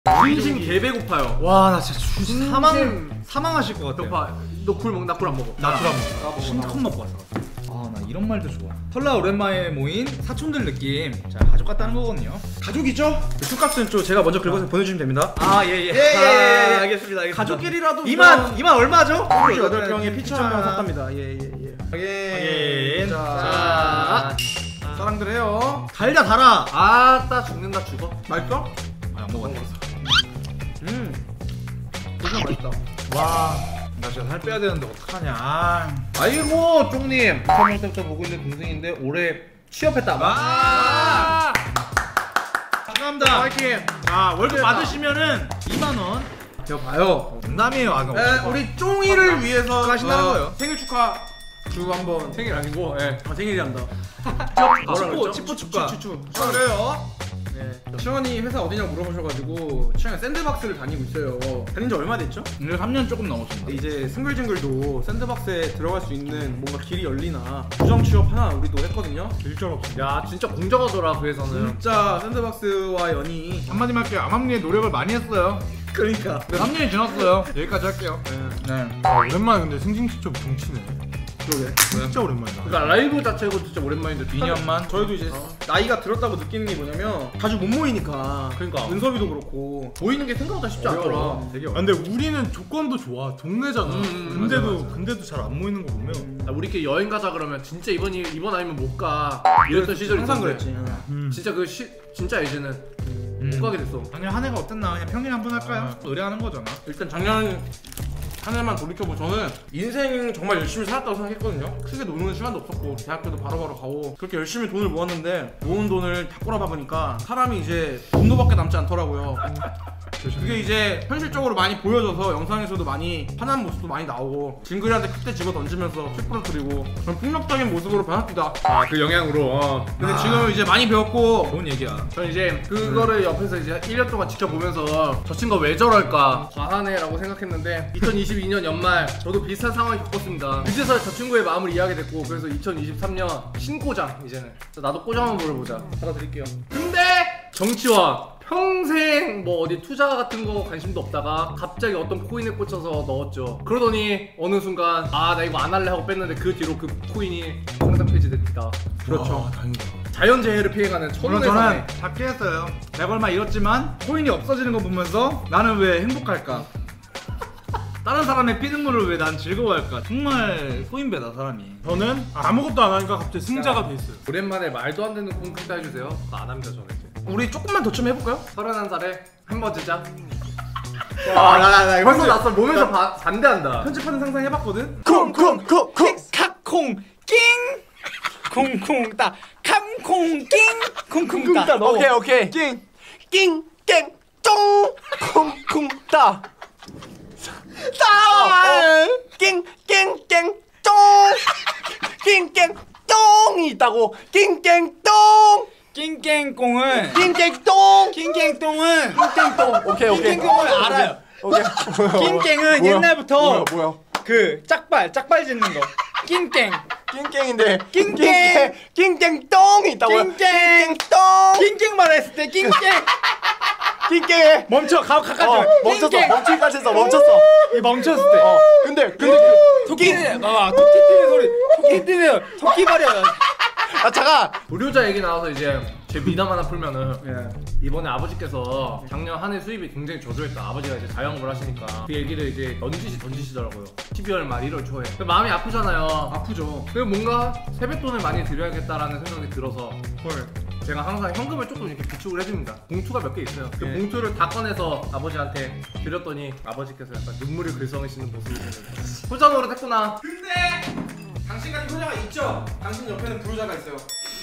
진심 개 배고파요. 와 나 진짜 사망하실 것 같아. 배고파. 너 굴 먹? 나 굴 안 먹어. 나 술 안 먹어. 신컷 먹고 왔어. 아 나 이런 말도 좋아. 설날 오랜만에 모인 사촌들 느낌. 자 가족 같다는 거거든요. 가족이죠? 술값은 좀 제가 먼저 긁어서 보내주시면 됩니다. 아 예예. 알겠습니다. 가족끼리라도 2만 얼마죠? 8병에 피처 한병 샀답니다. 예예예. 확인. 자 사랑들 해요. 달다 달아. 아따 죽는다 죽어. 맛있어? 안 먹었네. 진짜 맛있다. 와. 나 진짜 살 빼야 되는데 어떡하냐. 아이고 쪽님 2000명 때부터 보고 있는 동생인데 올해 취업했다. 와. 감사합니다. 파이팅. 자 월급 받으시면은 2만 원. 저 봐요. 농담이에요. 아 우리 쫑이를 위해서 하신다는 거예요. 생일 축하 주 한번. 생일 아니고 생일이란다. 치포 축하. 축하드려요. 치원이 회사 어디냐고 물어보셔가지고 치원이 샌드박스를 다니고 있어요. 다닌 지 얼마 됐죠? 이제 3년 조금 넘었습니다. 이제 싱글징글도 샌드박스에 들어갈 수 있는 뭔가 길이 열리나 부정 취업 하나 우리도 했거든요. 일절없이. 야 진짜 공정하더라 그 회사는. 진짜 샌드박스와 연이 한마디 할게요. 암암리에 노력을 많이 했어요. 그러니까 3년이 지났어요. 여기까지 할게요. 네. 오랜만에 근데 승진직접 동치네. 그러게. 진짜 오랜만이다. 그러니까 라이브 자체가 진짜 오랜만인데 2년만. 저희도 이제 나이가 들었다고 느끼는 게 뭐냐면 자주 못 모이니까. 그러니까. 은섭이도 그렇고 모이는 게 생각보다 쉽지 않더라. 되게 아, 근데 우리는 조건도 좋아. 동네잖아. 근데도 잘 안 모이는 거 보면 우리끼리 여행 가자 그러면 진짜 이번 아니면 못 가. 이랬던 시절이 항상 있었는데. 그랬지. 진짜 진짜 이제는 못 가게 됐어. 아니 한 해가 어땠나 그냥 평일 한번 할까요? 의뢰하는 거잖아. 일단 작년 한 해만 돌이켜보면 저는 인생 정말 열심히 살았다고 생각했거든요. 크게 노는 시간도 없었고 대학교도 바로바로 가고 그렇게 열심히 돈을 모았는데 모은 돈을 다 꼬라박으니까 사람이 이제 분노밖에 남지 않더라고요. 그게 이제 현실적으로 많이 보여져서 영상에서도 많이 화난 모습도 많이 나오고 징글이한테 그때 집어 던지면서 책 부러뜨리고 그런 폭력적인 모습으로 변합니다. 그 영향으로. 근데 지금 이제 많이 배웠고 좋은 얘기야. 전 이제 그거를 옆에서 이제 1년 동안 지켜보면서 저 친구가 왜 저럴까 과하네라고 생각했는데 2022년 연말 저도 비슷한 상황을 겪었습니다. 그제서야 저 친구의 마음을 이해하게 됐고 그래서 2023년 신고장 이제는 나도 꼬장 한번 물어보자. 받아드릴게요. 근데 정치원 평생 뭐 어디 투자 같은 거 관심도 없다가 갑자기 어떤 코인에 꽂혀서 넣었죠. 그러더니 어느 순간 아 나 이거 안 할래 하고 뺐는데 그 뒤로 그 코인이 상장 폐지됐다. 그렇죠. 다행이다. 자연재해를 피해가는 물론 천운의 저는 사내. 작게 했어요. 내가 얼마 잃었지만 코인이 없어지는 거 보면서 나는 왜 행복할까? 다른 사람의 피눈물을 왜 난 즐거워할까? 정말 코인배다 사람이. 저는 아무것도 안 하니까 갑자기 승자가 돼 있어요. 오랜만에 말도 안 되는 콘크리트 해주세요. 그거 안 합니다 저는 이제. 우리 조금만 더 좀 해볼까요? 31살에 한번 듣자. 나 벌써 났어. 몸에서 반대한다. 편집하는 상상 해봤거든? 콩콩콩콩 카콩 낑 콩콩따 캄콩 낑 콩콩따. 오케이 낑깽 쫑 콩콩따 낑깽 쫑 낑깽 쫑이 있다고. 낑깽똥 낑깽꽁은 낑깽똥 낑깽똥은 낑깽똥 오케이 낑깽꽁을 알아요. 오케이 낑깽은 옛날부터 뭐야 그 짝발 짓는 거. 낑깽 낑깽인데 낑깽 낑깽똥이 있다고요. 낑깽 낑깽 말했을 때 낑깽 낑깽 멈춰 가까이 멈췄어 멈추기까지 했어 멈췄어 멈췄을 때 근데 토끼 봐봐 토끼 뛰는 소리 토끼 뛰는 토끼 발이야. 아 잠깐 의료자 얘기 나와서 이제 제 미담 하나 풀면은 이번에 아버지께서 작년 한 해 수입이 굉장히 저조했다. 아버지가 이제 자영업을 하시니까 그 얘기를 이제 던지시더라고요. 12월 말 1월 초에. 마음이 아프잖아요. 아프죠. 그리고 뭔가 세뱃돈을 많이 드려야겠다라는 생각이 들어서 제가 항상 현금을 조금 이렇게 비축을 해줍니다. 봉투가 몇 개 있어요. 그 봉투를 다 꺼내서 아버지한테 드렸더니 아버지께서 약간 눈물을 글썽이시는 모습이 보여요. 호자 노릇했구나. 근데 당신 같은 효자가 있죠? 당신 옆에는 불효자가 있어요.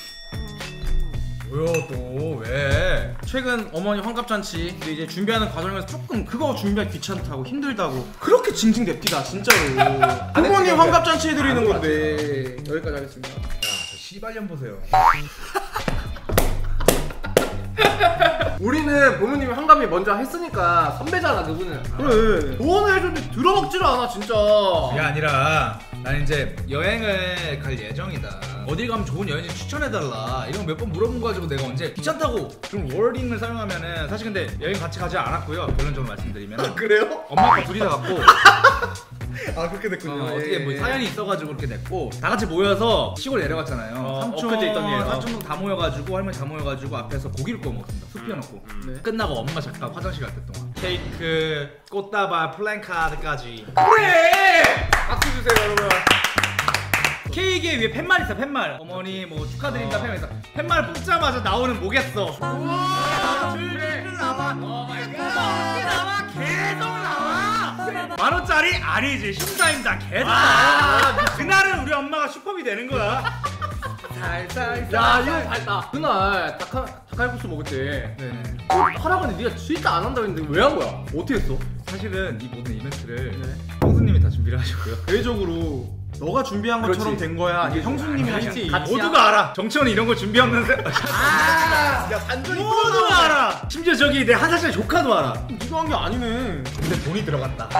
뭐야 또 왜? 최근 어머니 환갑잔치 근데 이제 준비하는 과정에서 조금 그거 준비하기 귀찮다고 힘들다고 그렇게 징징댑디다 진짜로. 부모님 환갑잔치 해드리는 건데 여기까지 하겠습니다. 저 씨발년 보세요. 우리는 부모님이 환갑이 먼저 했으니까 선배잖아 그분은. 그래. 조언을 해줬는데 들어먹지를 않아 진짜. 그게 아니라 난 이제 여행을 갈 예정이다. 어딜 가면 좋은 여행지 추천해달라 이런 거 몇 번 물어본 거 가지고 내가 언제 귀찮다고 좀 워딩을 사용하면은 사실 근데 여행 같이 가지 않았고요. 결론적으로 말씀드리면 그래요? 엄마 아빠 둘이 다 갔고 아 그렇게 됐군요. 어떻게 뭐 사연이 있어가지고 그렇게 됐고 다 같이 모여서 시골 내려갔잖아요. 삼촌 엊그제 있던 일이에요. 삼촌 다 모여가지고 할머니 다 모여가지고 앞에서 고기를 구워 먹었습니다. 숲 피워놓고 끝나고 엄마 잠깐 화장실 갈 때 동안 케이크, 꽃다발, 플랜카드까지 그래! 박수 주세요 여러분. 케이크에 위에 팻말 있어 팻말. 어머니 뭐 축하드립니다 팻말 있어. 팻말 뽑자마자 나오는 뭐겠어. 우와 줄줄 나와. 나와 계속 나와. 10,000원짜리 아니지 심사임당 계속 나와. 그날은 우리 엄마가 슈퍼비 되는 거야. 살살살. 야 이거 잘했다. 그날 닭칼국수 먹을 때 하라고 했는데 네가 진짜 안 한다고 했는데 왜 한 거야? 어떻게 했어? 사실은 이 모든 이벤트를 형수님이 다 준비를 하셨고요. 대외적으로 너가 준비한 것처럼 그렇지. 된 거야. 아니 형수님이 하신 같이 거야. 모두가 알아. 정치원이 이런 거 준비 없는 새. 야 반전이 모두가 알아. 심지어 저기 내 한 살짜리 조카도 알아. 네가 한 게 아니네. 근데 돈이 들어갔다.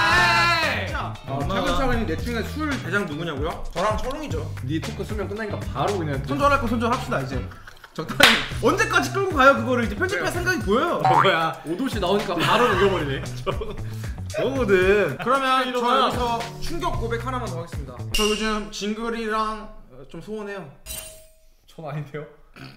차근차근히 내 중에 술 대장 누구냐고요? 저랑 철웅이죠. 네 토크 수명 끝나니까 바로 그냥 손절할 거 손절합시다 이제. 적당히 언제까지 끌고 가요 그거를 이제 편집할 생각이 보여요. 뭐야? 오도시 나오니까 바로 녹여버리네. 너거든. 그러면 저 이러면- 여기서 충격 고백 하나만 더 하겠습니다. 저 요즘 징글이랑 좀 소원해요. 전 아닌데요?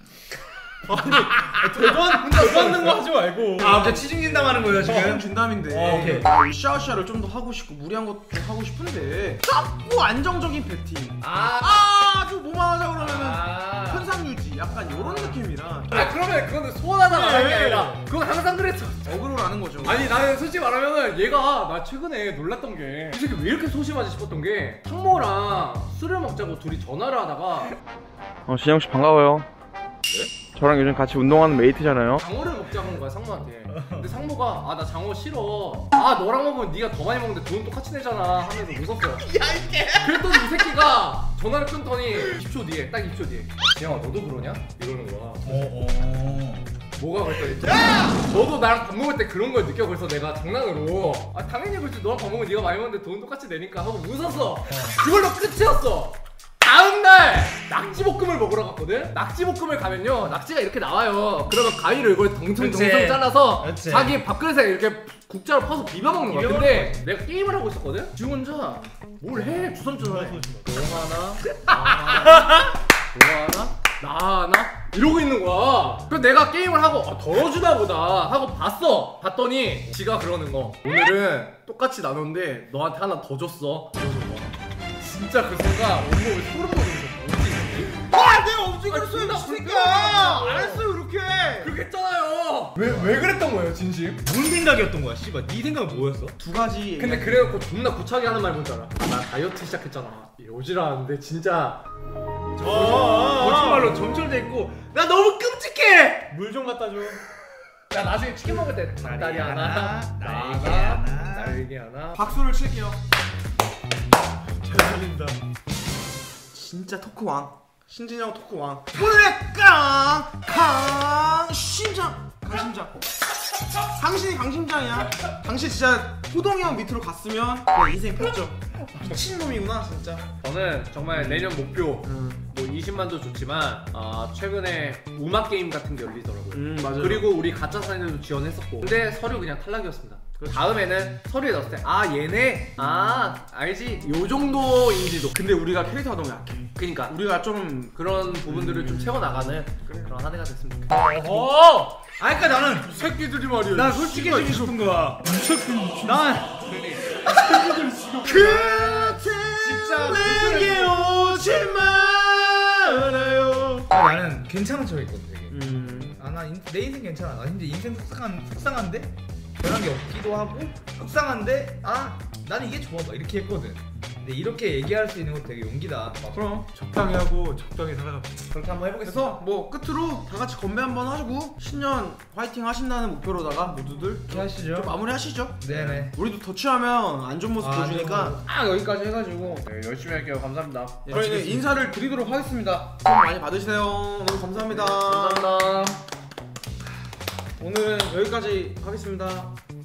대받는 거 하지 말고. 아, 이제 치징 당하는 거예요 지금? 지금 진담인데 샤워샤를 좀 더 하고 싶고 무리한 것도 좀 하고 싶은데 자꾸 안정적인 배팅 아주 뭐만 하자 그러면은 현상 유지 약간 이런 느낌이라 아 그러면 그거는 소원하다 말하는 게 아니라 그건 항상 그랬어. 어그로라는 거죠. 아니 나는 솔직히 말하면은 얘가 나 최근에 놀랐던 게 이 새끼 왜 이렇게 소심하지 싶었던 게 상모랑 술을 먹자고 둘이 전화를 하다가 진영 씨 반가워요. 저랑 요즘 같이 운동하는 메이트잖아요. 장어를 먹자고 한 거야 상모한테. 근데 상모가 아 나 장어 싫어. 아 너랑 먹으면 네가 더 많이 먹는데 돈 똑같이 내잖아 하면서 웃었어. 야 이게. 그랬더니 이 새끼가 전화를 끊더니 20초 뒤에 딱 20초 뒤에 지영아 너도 그러냐? 이러는 거야. 뭐가 그랬더니 너도 나랑 밥 먹을 때 그런 걸 느껴. 그래서 내가 장난으로 아 당연히 그렇지 너랑 밥 먹으면 네가 많이 먹는데 돈 똑같이 내니까 하고 웃었어. 그걸로 끝이었어. 다음날 낙지볶음을 먹으러 갔거든? 낙지볶음을 가면요 낙지가 이렇게 나와요. 그러면 가위로 이걸 덩텅덩텅 잘라서 그렇지. 자기 밥그릇에 이렇게 국자로 퍼서 비벼 먹는 거야. 근데 내가 게임을 하고 있었거든? 지 혼자 뭘 해? 주섬주섬 해. 너 하나 너 하나 나 하나 이러고 있는 거야. 그래서 내가 게임을 하고 덜어주나 보다 하고 봤더니 지가 그러는 거 오늘은 똑같이 나눴는데 너한테 하나 더 줬어. 이러는 거야. 진짜 그 순간 온몸에 소름 돋으면서 뭐지? 아 내가 언제 그랬어요 이 새끼야. 안 했어요 이렇게. 그렇게 했잖아요. 왜 그랬던 거예요 진심? 뭔 생각이었던 거야 씨발? 네 생각은 뭐였어? 두 가지. 근데 그래놓고 존나 구차하게 하는 말 뭔지 알아? 나 다이어트 시작했잖아. 오지라는데 진짜 거짓말로 점철돼 있고 나 너무 끔찍해. 물 좀 갖다 줘. 야 나중에 치킨 먹을 때 닭다리 하나 날개 하나 하나. 날개 하나 박수를 칠게요. 잘 살린다. 진짜 토크 왕. 신진영 토크 왕. 원래 강심장. 당신이 강심장이야. 당신 진짜 호동이 형 밑으로 갔으면 내 인생 폈죠. 미친놈이구나 진짜. 저는 정말 내년 목표 뭐 20만도 좋지만 최근에 음악 게임 같은 게 열리더라고요. 맞아요. 그리고 우리 가짜 사진들도 지원했었고 근데 서류 그냥 탈락이었습니다. 다음에는 서류에 넣었을 때 얘네 알지 요 정도인지도. 근데 우리가 캐릭터가 너무 약해. 그러니까 우리가 좀 그런 부분들을 좀 채워나가는 그런 한 해가 됐으면 좋겠다. 아 그니까 나는 새끼들이 말이야. 난 솔직해지고 싶은 거야. 난 진짜 내게 오지 말아요. 나는 괜찮은 척했거든 되게. 내 인생 괜찮아. 나 근데 인생 속상한데 변한 게 없기도 하고 속상한데 나는 이게 좋아 막 이렇게 했거든. 근데 이렇게 얘기할 수 있는 건 되게 용기다. 그럼 적당히 하고 적당히 살아갑시다. 그렇게 한번 해보겠습니다. 그래서 뭐 끝으로 다 같이 건배 한번 하시고 신년 화이팅 하신다는 목표로다가 모두들 이렇게 하시죠. 좀 마무리 하시죠. 네네. 우리도 더 취하면 안 좋은 모습 보여주니까 여기까지 해가지고 열심히 할게요. 감사합니다. 저희는 인사를 드리도록 하겠습니다. 돈 많이 받으세요. 너무 감사합니다. 감사합니다. 오늘은 여기까지 하겠습니다.